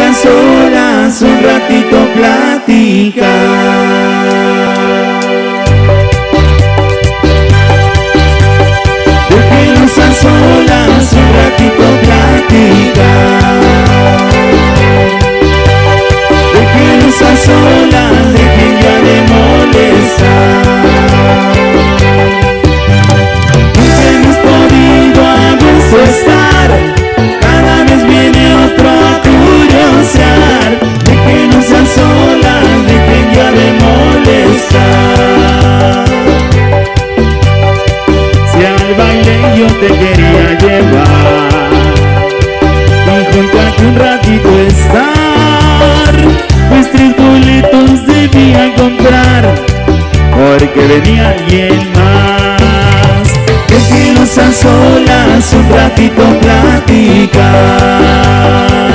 a solas un ratito platicar. Déjenos a solas un ratito platicar. Déjenos a solas, dejen ya de molestar. Nunca hemos podido a gusto estar, cada vez viene otro a curiosear. Déjenos a solas, dejen ya de molestar. Si al baile yo te quería llevar y junto a ti un ratito estar, pues 3 boletos debía comprar porque venía alguien más. Déjenos a solas un ratito platicar.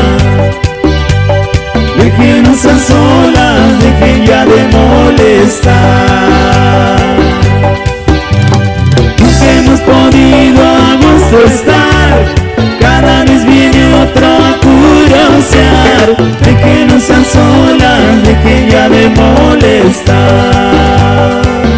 Déjenos a solas, dejen ya de molestar. Nunca hemos podido a gusto estar, cada vez viene otro a curiosear. Déjenos a solas, dejen ya de molestar.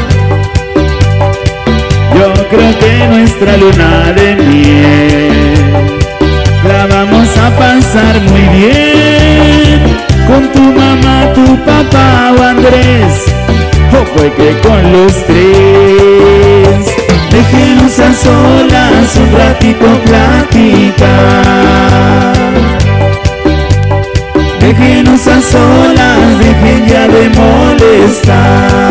Yo creo que nuestra luna de miel la vamos a pasar muy bien, con tu mamá, tu papá o Andrés, o fue que con los 3. Déjenos a solas un ratito platicar. Déjenos a solas, dejen ya de molestar.